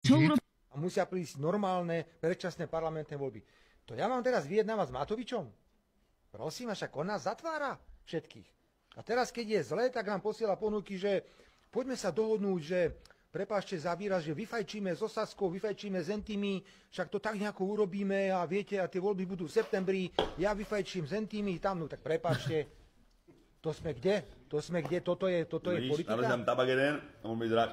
A musia prísť normálne, predčasné parlamentné voľby. To ja mám teraz vyjednávať s Matovičom? Prosím, však on nás zatvára všetkých. A teraz, keď je zle, tak nám posiela ponuky, že poďme sa dohodnúť, že prepáčte za výraz, že vyfajčíme so Saskou, vyfajčíme s Entými, však to tak nejako urobíme a viete, a tie voľby budú v septembri, ja vyfajčím s Entými, tam, no tak prepáčte, to sme kde? Toto je politika?